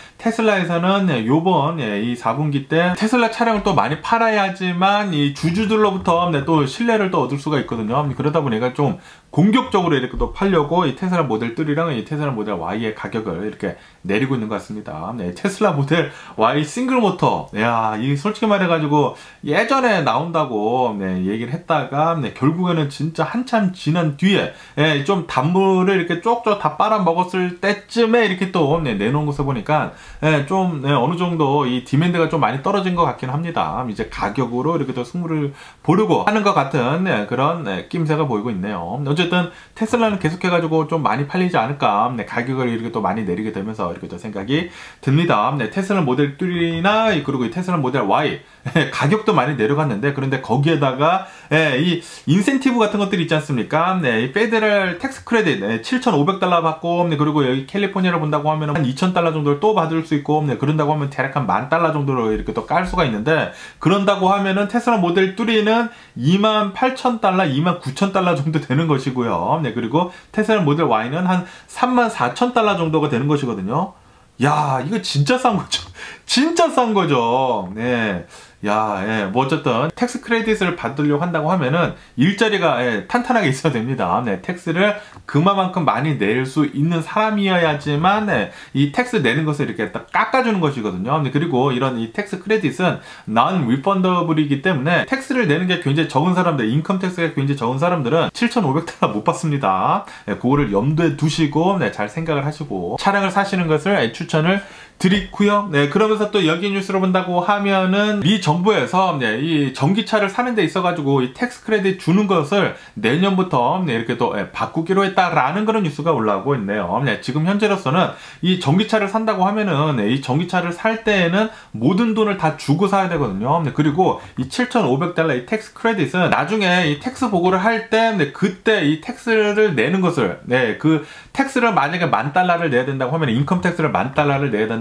테슬라에서는 요번 이 사 분기 때 테슬라 차량을 또 많이 팔아야지만 이 주주들로부터 또 신뢰를 또 얻을 수가 있거든요. 그러다 보니까 좀 공격적으로 이렇게 또 팔려고 이 테슬라 모델 삼이랑 이 테슬라 모델 Y의 가격을 이렇게 내리고 있는 것 같습니다. 네, 테슬라 모델 Y 싱글 모터, 야, 이 솔직히 말해가지고 예전에 나온다고 네, 얘기를 했다가 네, 결국에는 진짜 한참 지난 뒤에 예, 좀 단물을 이렇게 쪽쪽 다 빨아 먹었을 때쯤에 이렇게 또 네, 내놓은 것을 보니까 예, 좀 네, 어느 정도 이 디맨드가 좀 많이 떨어진 것 같긴 합니다. 이제 가격으로 이렇게 또 승부를 보려고 하는 것 같은 네, 그런 네, 낌새가 보이고 있네요. 어쨌든 테슬라는 계속해가지고 좀 많이 팔리지 않을까, 네, 가격을 이렇게 또 많이 내리게 되면서 이렇게 또 생각이 듭니다. 네, 테슬라 모델 삼이나 그리고 이 테슬라 모델 Y 가격도 많이 내려갔는데, 그런데 거기에다가 예, 이 인센티브 같은 것들이 있지 않습니까? 네, 이 페더럴 텍스 크레딧 네, 칠천오백 달러 받고, 네, 그리고 여기 캘리포니아를 본다고 하면 한 이천 달러 정도를 또 받을 수 있고, 네, 그런다고 하면 대략 한 만 달러 정도로 이렇게 또 깔 수가 있는데, 그런다고 하면은 테슬라 모델 삼은 이만 팔천 달러, 이만 구천 달러 정도 되는 것이고요. 네, 그리고 테슬라 모델 Y는 한 삼만 사천 달러 정도가 되는 것이거든요. 야, 이거 진짜 싼 거죠. 진짜 싼 거죠. 네. 야, 예, 뭐 어쨌든 텍스 크레딧을 받으려고 한다고 하면은 일자리가 예, 탄탄하게 있어야 됩니다. 네, 텍스를 그만큼 많이 낼 수 있는 사람이어야지만 네, 이 텍스 내는 것을 이렇게 딱 깎아주는 것이거든요. 네, 그리고 이런 이 텍스 크레딧은 non-refundable이기 때문에 텍스를 내는 게 굉장히 적은 사람들, 인컴 텍스가 굉장히 적은 사람들은 칠천오백 달러 못 받습니다. 네, 그거를 염두에 두시고 네, 잘 생각을 하시고 차량을 사시는 것을 추천을 드리고요. 네, 그러면서 또 여기 뉴스를 본다고 하면은 미 정부에서 네, 이 전기차를 사는 데 있어가지고 이 텍스 크레딧 주는 것을 내년부터 네, 이렇게 또 예, 바꾸기로 했다라는 그런 뉴스가 올라오고 있네요. 네, 지금 현재로서는 이 전기차를 산다고 하면은 네, 이 전기차를 살 때에는 모든 돈을 다 주고 사야 되거든요. 네, 그리고 이 칠천오백 달러 이 텍스 크레딧은 나중에 이 텍스 보고를 할 때 네, 그때 이 텍스를 내는 것을 네, 그 텍스를 만약에 만 달러를 내야 된다고 하면 인컴 텍스를 만 달러를 내야 된다.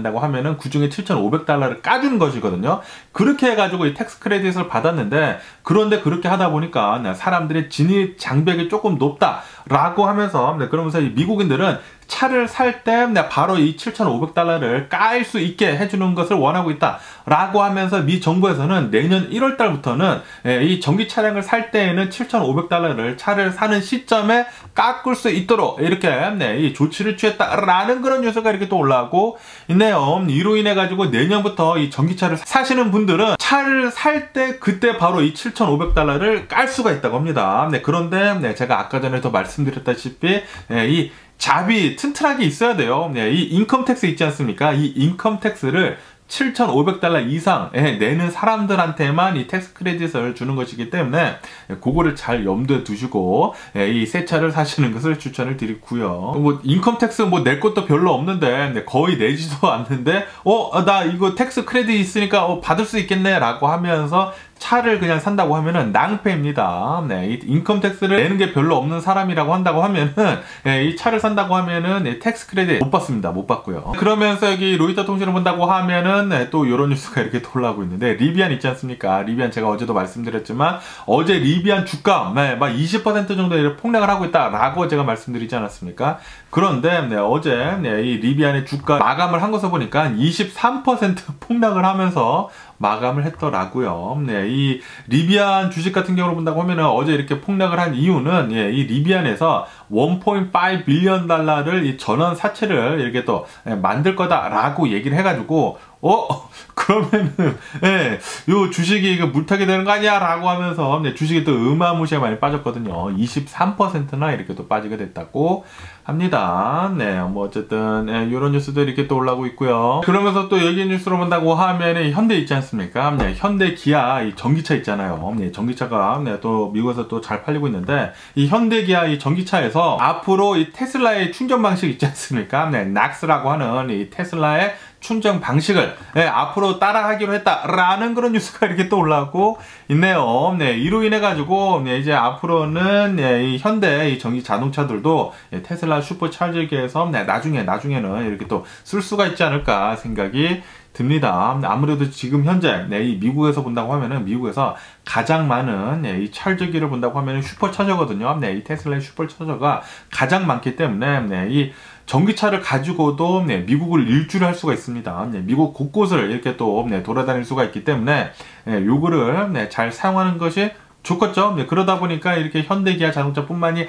된다고 하면은 그 중에 칠천오백 달러를 까주는 것이거든요. 그렇게 해가지고 이 텍스 크레딧을 받았는데, 그런데 그렇게 하다 보니까 사람들의 진입 장벽이 조금 높다라고 하면서, 그러면서 이 미국인들은 차를 살 때 바로 이 칠천오백 달러를 깔 수 있게 해주는 것을 원하고 있다 라고 하면서, 미 정부에서는 내년 일월 달부터는 이 전기 차량을 살 때에는 칠천오백 달러를 차를 사는 시점에 깎을 수 있도록 이렇게 이 조치를 취했다라는 그런 뉴스가 이렇게 또 올라오고 있네요. 이로 인해 가지고 내년부터 이 전기차를 사시는 분들은 차를 살 때 그때 바로 이 칠천오백 달러를 깔 수가 있다고 합니다. 그런데 제가 아까 전에도 말씀드렸다시피 이 잡이 튼튼하게 있어야 돼요. 네, 이 인컴 텍스 있지 않습니까? 이 인컴 텍스를 칠천오백 달러 이상 내는 사람들한테만 이 텍스 크레딧을 주는 것이기 때문에 그거를 잘 염두에 두시고 이 새 차를 사시는 것을 추천을 드리고요. 뭐 인컴 텍스 뭐 낼 것도 별로 없는데 거의 내지도 않는데 어 나 이거 텍스 크레딧 있으니까 어, 받을 수 있겠네 라고 하면서 차를 그냥 산다고 하면은 낭패입니다. 네, 이 인컴 텍스를 내는 게 별로 없는 사람이라고 한다고 하면은 네, 이 차를 산다고 하면은 네, 텍스 크레딧 못 받습니다. 못 받고요. 그러면서 여기 로이터 통신을 본다고 하면은 네, 또 이런 뉴스가 이렇게 올라오고 있는데, 리비안 있지 않습니까? 리비안 제가 어제도 말씀드렸지만 어제 리비안 주가 네, 막 이십 퍼센트 정도 폭락을 하고 있다라고 제가 말씀드리지 않았습니까? 그런데 네, 어제 네, 이 리비안의 주가 마감을 한 것을 보니까 이십삼 퍼센트 폭락을 하면서 마감을 했더라고요. 네, 이 리비안 주식 같은 경우로 본다고 하면은 어제 이렇게 폭락을 한 이유는 예, 이 리비안에서 일 점 오 빌리언 달러를 이 전원 사채를 이렇게 또 예, 만들 거다라고 얘기를 해가지고 어? 그러면은 예, 요 주식이 이거 물타기 되는 거 아니야? 라고 하면서 네, 주식이 또 어마무시하게 많이 빠졌거든요. 이십삼 퍼센트나 이렇게 또 빠지게 됐다고 합니다. 네, 뭐 어쨌든 예, 이런 뉴스도 이렇게 또 올라오고 있고요. 그러면서 또 여기 뉴스로 본다고 하면은 현대 있지 않습니까? 네, 현대 기아 이 전기차 있잖아요. 네, 전기차가 네, 또 미국에서 또 잘 팔리고 있는데, 이 현대 기아 이 전기차에서 앞으로 이 테슬라의 충전 방식 있지 않습니까? 네, 낙스라고 하는 이 테슬라의 충전 방식을 네, 앞으로 따라하기로 했다라는 그런 뉴스가 이렇게 또 올라오고 있네요. 네, 이로 인해 가지고 네, 이제 앞으로는 네, 이 현대 이 전기 자동차들도 네, 테슬라 슈퍼차저기에서 네, 나중에 나중에는 이렇게 또 쓸 수가 있지 않을까 생각이 듭니다. 아무래도 지금 현재 네, 이 미국에서 본다고 하면은 미국에서 가장 많은 네, 이 찰저기를 본다고 하면은 슈퍼차저거든요. 네, 이 테슬라의 슈퍼차저가 가장 많기 때문에 네, 이 전기차를 가지고도 네, 미국을 일주를 할 수가 있습니다. 네, 미국 곳곳을 이렇게 또 네, 돌아다닐 수가 있기 때문에 네, 요거를 네, 잘 사용하는 것이 좋겠죠. 네, 그러다 보니까 이렇게 현대 기아 자동차뿐만이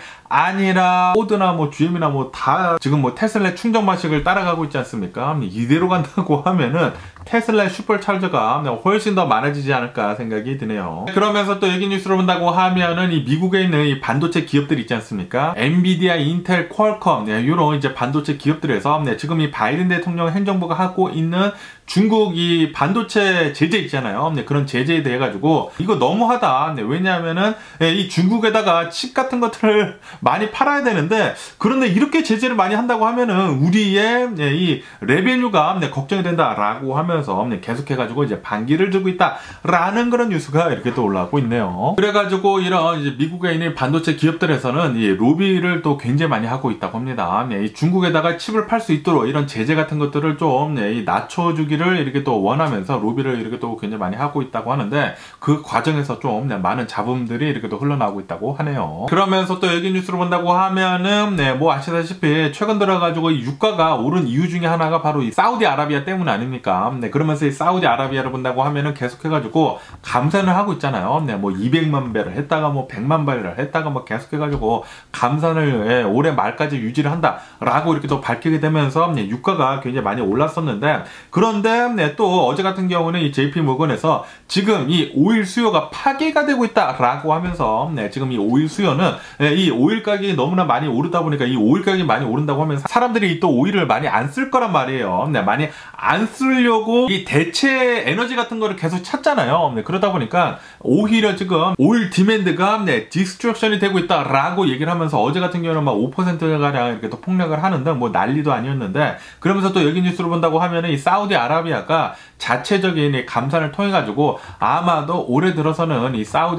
아니라 포드나 뭐 지엠이나 뭐 다 지금 뭐 테슬라 충전 방식을 따라가고 있지 않습니까? 이대로 간다고 하면은 테슬라의 슈퍼차저가 훨씬 더 많아지지 않을까 생각이 드네요. 그러면서 또 여기 뉴스를 본다고 하면은 이 미국에 있는 이 반도체 기업들 있지 않습니까? 엔비디아, 인텔, 퀄컴 네, 이런 이제 반도체 기업들에서 네, 지금 이 바이든 대통령 행정부가 하고 있는 중국 이 반도체 제재 있잖아요. 네, 그런 제재에 대해 가지고 이거 너무하다. 네, 왜냐하면은 네, 이 중국에다가 칩 같은 것들을 많이 팔아야 되는데, 그런데 이렇게 제재를 많이 한다고 하면은 우리의 네, 이 레베뉴가 네, 걱정이 된다라고 하면서 네, 계속해가지고 이제 반기를 들고 있다라는 그런 뉴스가 이렇게 또 올라오고 있네요. 그래가지고 이런 이제 미국에 있는 반도체 기업들에서는 이 로비를 또 굉장히 많이 하고 있다고 합니다. 네, 이 중국에다가 칩을 팔 수 있도록 이런 제재 같은 것들을 좀 네, 이 낮춰주기를 이렇게 또 원하면서 로비를 이렇게 또 굉장히 많이 하고 있다고 하는데, 그 과정에서 좀 네, 많은 잡음들이 이렇게 또 흘러나오고 있다고 하네요. 그러면서 또 여기 뉴스를 본다고 하면은 네, 뭐 아시다시피 최근 들어가지고 이 유가가 오른 이유 중에 하나가 바로 이 사우디아라비아 때문 아닙니까? 네, 그러면서 이 사우디아라비아를 본다고 하면은 계속해가지고 감산을 하고 있잖아요. 네, 뭐 이백만 배럴 했다가 뭐 백만 배럴 했다가 뭐 계속해가지고 감산을 예, 올해 말까지 유지를 한다라고 이렇게 또 밝히게 되면서 네, 유가가 굉장히 많이 올랐었는데, 그런데 네, 또 어제 같은 경우는 이 제이피 모건에서 지금 이 오일 수요가 파괴가 되고 있다라고 하면서 네, 지금 이 오일 수요는 네, 이 오일 가격이 너무나 많이 오르다 보니까 이 오일 가격이 많이 오른다고 하면 사람들이 또 오일을 많이 안 쓸 거란 말이에요. 네, 많이 안 쓰려고 이 대체 에너지 같은 거를 계속 찾잖아요. 네, 그러다 보니까 오히려 지금 오일 디맨드가 네, 디스트럭션이 되고 있다라고 얘기를 하면서 어제 같은 경우는 막 오 퍼센트가량 이렇게 또 폭락을 하는데 뭐 난리도 아니었는데, 그러면서 또 여기 뉴스를 본다고 하면은 이 사우디아라비아가 자체적인 이 감산을 통해 가지고 아마도 올해 들어서는 이 사우디아라비아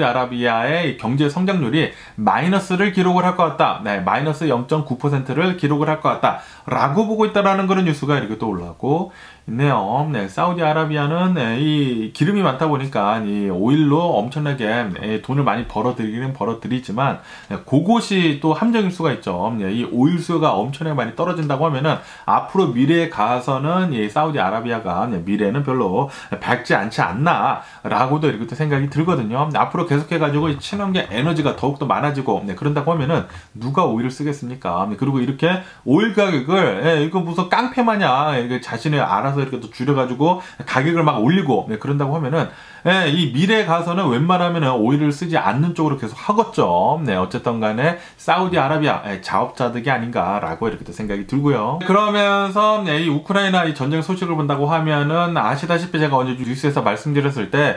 사우디아라비아의 경제 성장률이 마이너스를 기록을 할 것 같다. 네, 마이너스 영 점 구 퍼센트를 기록을 할 것 같다. 라고 보고 있다라는 그런 뉴스가 이렇게 또 올라오고 있네요. 네, 사우디아라비아는 네, 이 기름이 많다 보니까 이 오일로 엄청나게 네, 돈을 많이 벌어들이기는 벌어들이지만 네, 그것이 또 함정일 수가 있죠. 네, 이 오일 수요가 엄청나게 많이 떨어진다고 하면은 앞으로 미래에 가서는 이 사우디아라비아가 네, 미래는 별로 밝지 않지 않나라고도 이렇게 또 생각이 들거든요. 네, 앞으로 계속해가지고 친환경 에너지가 더욱더 많아지고 네, 그런다고 하면은 누가 오일을 쓰겠습니까? 네, 그리고 이렇게 오일 가격을 예, 이거 무슨 깡패 마냥 이게 자신의 알아서 이렇게 또 줄여가지고 가격을 막 올리고 네, 그런다고 하면은 예, 이 미래에 가서는 웬만하면은 오일을 쓰지 않는 쪽으로 계속 하겠죠. 네, 어쨌든 간에 사우디아라비아 예, 자업자득이 아닌가라고 이렇게 또 생각이 들고요. 그러면서 네, 이 우크라이나 이 전쟁 소식을 본다고 하면은 아시다시피 제가 언제 뉴스에서 말씀드렸을 때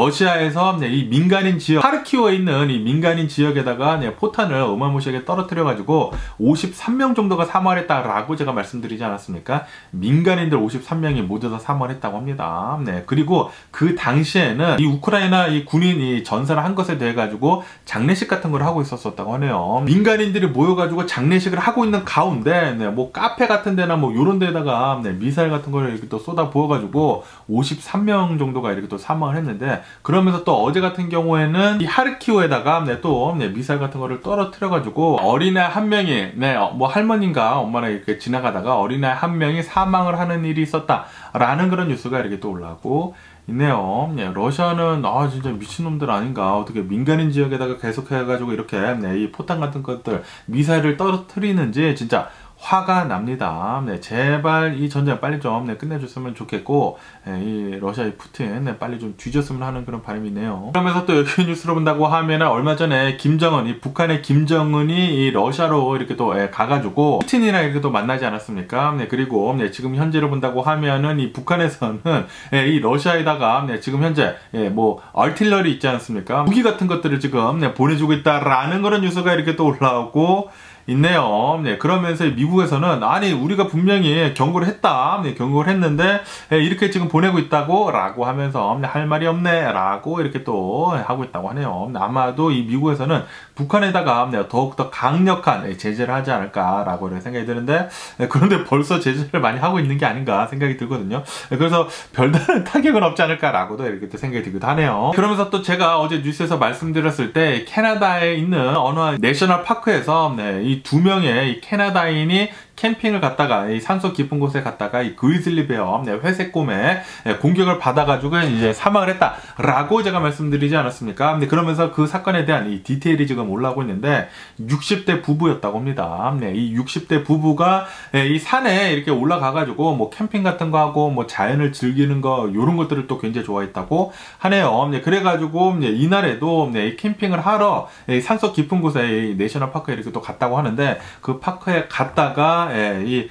러시아에서 네, 이 민간인 지역 하르키우에 있는 이 민간인 지역에다가 네, 포탄을 어마무시하게 떨어뜨려 가지고 오십삼 명 정도가 사망을 했다라고 제가 말씀드리지 않았습니까? 민간인들 오십삼 명이 모두 다 사망을 했다고 합니다. 네, 그리고 그 당시에 이 우크라이나 이 군인이 전사를 한 것에 대해 가지고 장례식 같은 걸 하고 있었었다고 하네요. 민간인들이 모여가지고 장례식을 하고 있는 가운데 네, 뭐 카페 같은 데나 뭐 요런 데다가 네, 미사일 같은 걸 이렇게 또 쏟아 부어가지고 오십삼 명 정도가 이렇게 또 사망을 했는데 그러면서 또 어제 같은 경우에는 이 하르키우에다가 네, 또 네, 미사일 같은 거를 떨어뜨려가지고 어린아이 한 명이 네, 뭐 할머니인가 엄마랑 이렇게 지나가다가 어린아이 한 명이 사망을 하는 일이 있었다라는 그런 뉴스가 이렇게 또 올라오고 있네요. 네, 러시아는 아 진짜 미친놈들 아닌가 어떻게 민간인 지역에다가 계속 해가지고 이렇게 네, 이 포탄 같은 것들 미사일을 떨어뜨리는지 진짜 화가 납니다. 네, 제발 이 전쟁 빨리 좀 네, 끝내줬으면 좋겠고 네, 이 러시아의 푸틴 네, 빨리 좀 뒤졌으면 하는 그런 바람이 있네요. 그러면서 또 여기 뉴스로 본다고 하면 얼마 전에 김정은 이 북한의 김정은이 이 러시아로 이렇게 또 예, 가가지고 푸틴이랑 이렇게 또 만나지 않았습니까? 네, 그리고 네, 지금 현재로 본다고 하면은 이 북한에서는 예, 이 러시아에다가 네, 지금 현재 예, 뭐 얼틸러리 있지 않습니까? 무기 같은 것들을 지금 네, 보내주고 있다라는 그런 뉴스가 이렇게 또 올라오고 있네요. 네, 그러면서 미국에서는 아니 우리가 분명히 경고를 했다. 네, 경고를 했는데 네, 이렇게 지금 보내고 있다고 라고 하면서 네, 할 말이 없네 라고 이렇게 또 하고 있다고 하네요. 네, 아마도 이 미국에서는 북한에다가 네, 더욱더 강력한 네, 제재를 하지 않을까 라고 생각이 드는데 네, 그런데 벌써 제재를 많이 하고 있는 게 아닌가 생각이 들거든요. 네, 그래서 별다른 타격은 없지 않을까 라고도 이렇게 또 생각이 들기도 하네요. 그러면서 또 제가 어제 뉴스에서 말씀드렸을 때 캐나다에 있는 어느 내셔널 파크에서 네, 이 두 명의 이 캐나다인이 캠핑을 갔다가 이 산속 깊은 곳에 갔다가 이 그리즐리 베어 네, 회색곰의 공격을 받아가지고 이제 사망을 했다라고 제가 말씀드리지 않았습니까? 근데 그러면서 그 사건에 대한 이 디테일이 지금 올라오고 있는데 육십 대 부부였다고 합니다. 네, 이 육십 대 부부가 이 산에 이렇게 올라가가지고 뭐 캠핑 같은 거 하고 뭐 자연을 즐기는 거 이런 것들을 또 굉장히 좋아했다고 하네요. 네, 그래가지고 네, 이날에도 네, 캠핑을 하러 산속 깊은 곳에 이 내셔널 파크에 이렇게 또 갔다고 하는데 그 파크에 갔다가 예, 이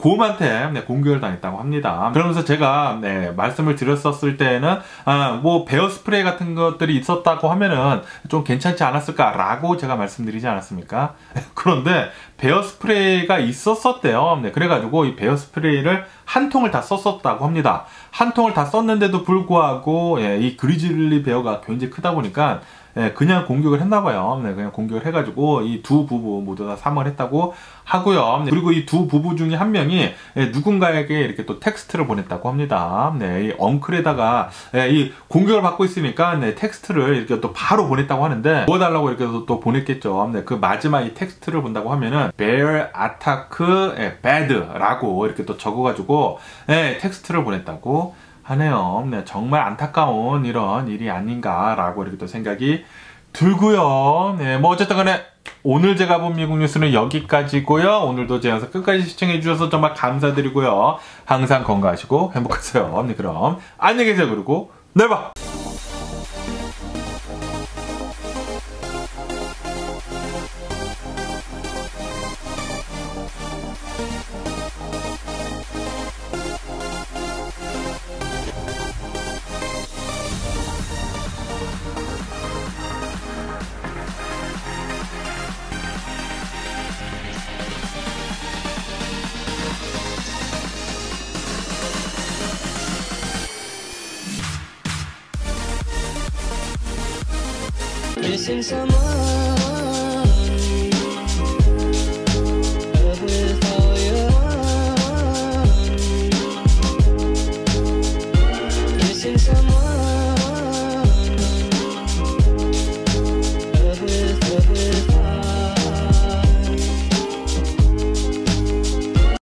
곰한테 네, 공격을 당했다고 합니다. 그러면서 제가 네, 말씀을 드렸었을 때는 아, 뭐 베어 스프레이 같은 것들이 있었다고 하면은 좀 괜찮지 않았을까라고 제가 말씀드리지 않았습니까? 그런데 베어 스프레이가 있었었대요. 네, 그래가지고 이 베어 스프레이를 한 통을 다 썼었다고 합니다. 한 통을 다 썼는데도 불구하고 예, 이 그리즐리 베어가 굉장히 크다 보니까 예, 그냥 공격을 했나봐요. 네, 그냥 공격을 해가지고 이 두 부부 모두 다 사망을 했다고 하고요. 네, 그리고 이 두 부부 중에 한 명이 예, 누군가에게 이렇게 또 텍스트를 보냈다고 합니다. 네, 이 엉클에다가 예, 이 공격을 받고 있으니까 네, 텍스트를 이렇게 또 바로 보냈다고 하는데 도와달라고 이렇게 또, 또 보냈겠죠. 네, 그 마지막 이 텍스트를 본다고 하면은 bear attack 예, bad라고 이렇게 또 적어가지고 예, 텍스트를 보냈다고 하네요. 네, 정말 안타까운 이런 일이 아닌가라고 이렇게 또 생각이 들고요. 네, 뭐 어쨌든 간에 오늘 제가 본 미국 뉴스는 여기까지고요. 오늘도 제 영상 끝까지 시청해 주셔서 정말 감사드리고요. 항상 건강하시고 행복하세요. 네, 그럼 안녕히 계세요. 그리고 내일 봐. Missing someone